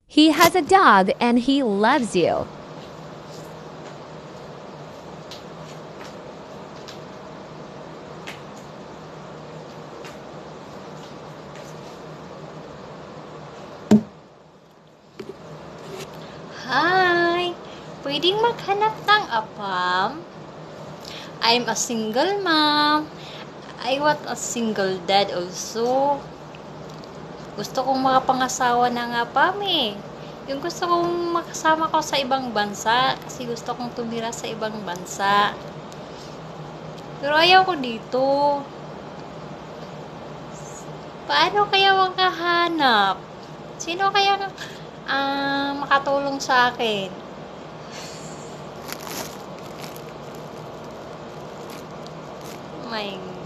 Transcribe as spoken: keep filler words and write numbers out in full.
He has a dog and he loves you. Hi! Pwedeng maghanap ng apam? I'm a single mom. I want a single dad also. Gusto kong makapangasawa ng apam eh. Yung gusto kong makasama ko sa ibang bansa kasi gusto kong tumira sa ibang bansa. Pero ayaw ko dito. Paano kaya makahanap? Sino kaya ah, makatulong sa akin? Oh my